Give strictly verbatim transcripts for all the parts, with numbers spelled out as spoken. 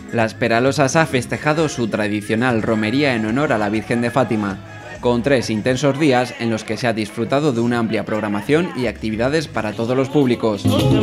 Las Peralosas ha festejado su tradicional romería en honor a la Virgen de Fátima, con tres intensos días en los que se ha disfrutado de una amplia programación y actividades para todos los públicos.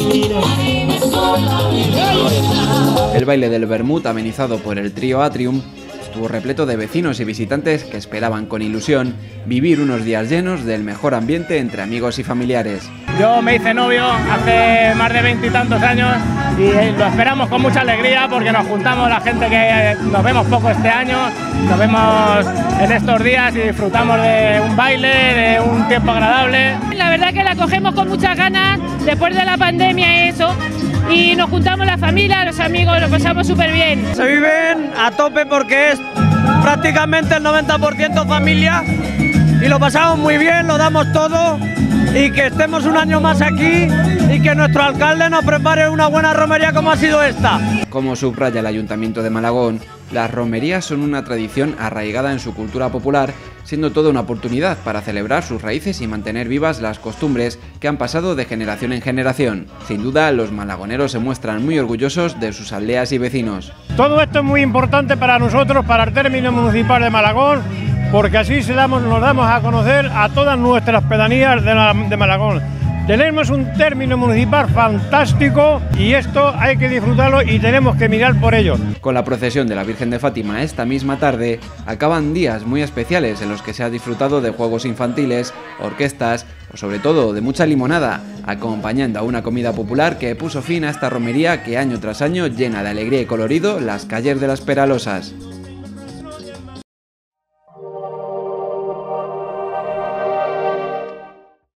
El baile del Vermut, amenizado por el trío Atrium, estuvo repleto de vecinos y visitantes que esperaban con ilusión vivir unos días llenos del mejor ambiente entre amigos y familiares. Yo me hice novio hace más de veintitantos años y lo esperamos con mucha alegría porque nos juntamos la gente que nos vemos poco este año, nos vemos en estos días y disfrutamos de un baile, de un tiempo agradable. La verdad que la cogemos con muchas ganas después de la pandemia y eso, y nos juntamos la familia, los amigos, lo pasamos súper bien. Se viven a tope porque es prácticamente el noventa por ciento familia y lo pasamos muy bien, lo damos todo. Y que estemos un año más aquí y que nuestro alcalde nos prepare una buena romería como ha sido esta. Como subraya el Ayuntamiento de Malagón, las romerías son una tradición arraigada en su cultura popular, siendo toda una oportunidad para celebrar sus raíces y mantener vivas las costumbres que han pasado de generación en generación. Sin duda, los malagoneros se muestran muy orgullosos de sus aldeas y vecinos. Todo esto es muy importante para nosotros, para el término municipal de Malagón, porque así se damos, nos damos a conocer a todas nuestras pedanías de, la, de Malagón. Tenemos un término municipal fantástico y esto hay que disfrutarlo y tenemos que mirar por ello. Con la procesión de la Virgen de Fátima esta misma tarde, acaban días muy especiales en los que se ha disfrutado de juegos infantiles, orquestas o sobre todo de mucha limonada, acompañando a una comida popular que puso fin a esta romería que año tras año llena de alegría y colorido las calles de las Peralosas.